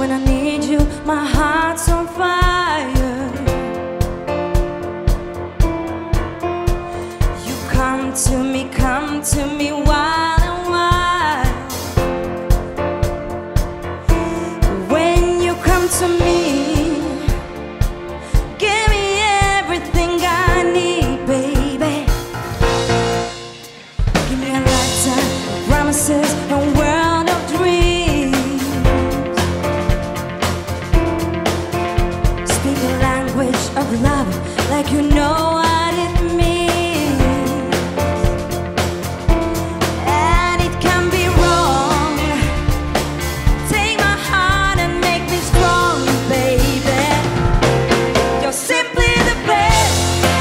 when I need you, my heart's on fire. You come to me while and while. When you come to me, give me everything I need, baby. Give me a lifetime of promises, a world of dreams. Speak the language of love like you know what it means. And it can be wrong. Take my heart and make me strong, baby. You're simply the best,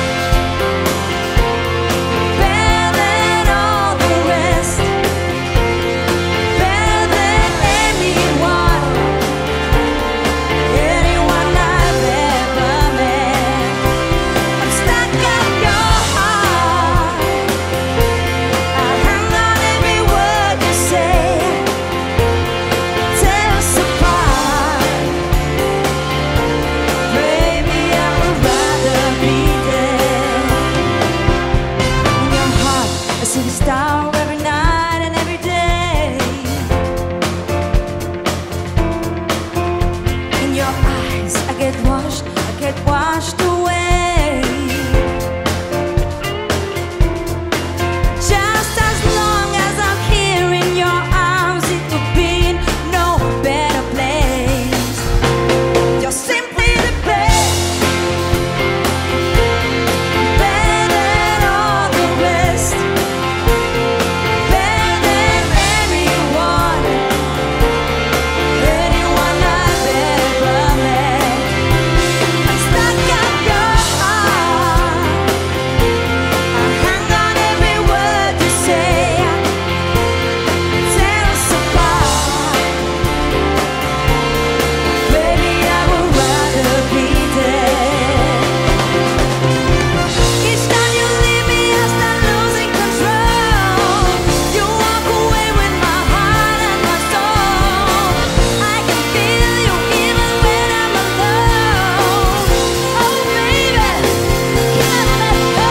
better than all the rest, better than anyone I've ever met. I'm stuck at your heart. I hang on every word you say. Tear us apart. Baby, I would rather be dead. In your heart, I see the star every night and every day. In your eyes, I get washed away. Just as long as I'm here in your arms, it could be in no better place. You're simply the best, better than all the rest, better than anyone I've ever met. I'm stuck at your heart. I hang on every word you say. Tear us apart. Baby, I would rather be dead. Each time you leave me, I start losing control. You walk away with my heart and my soul. I can feel you even when I'm alone. Oh baby, can't let go.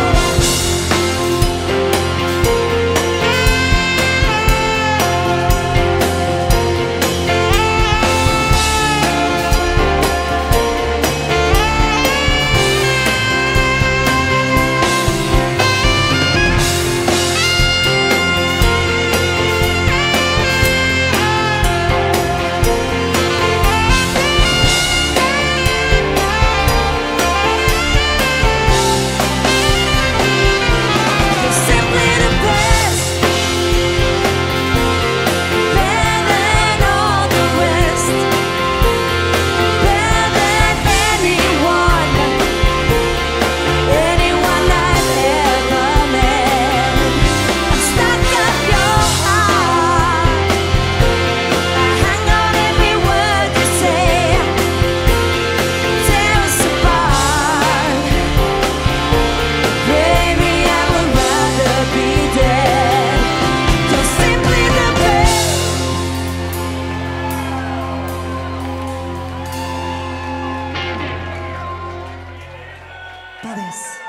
You're simply the best, better than all the rest, better than anyone I've ever met. I'm stuck at your heart. I hang on every word you say. Tear us apart. Baby, I would rather be dead. You're simply the best. Todes.